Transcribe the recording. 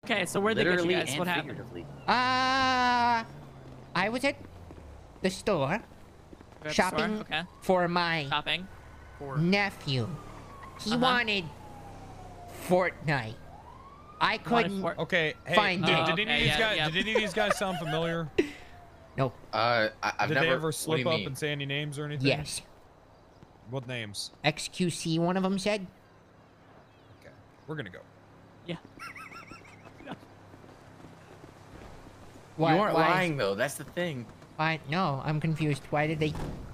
Okay, so where'd they get you Literally guys? and What happened? figuratively. I was at the store At the shopping store? Okay. for my Shopping. nephew. He wanted Fortnite. I couldn't. Okay, hey, Find it. did any of these guys? Did any of these guys sound familiar? No. I've Did never. they ever What do slip you up mean? and say any names or anything? Yes. What names? XQC, one of them said. Okay, we're gonna go. Yeah. Why, You aren't why- lying though. That's the thing. Why? No, I'm confused. Why did they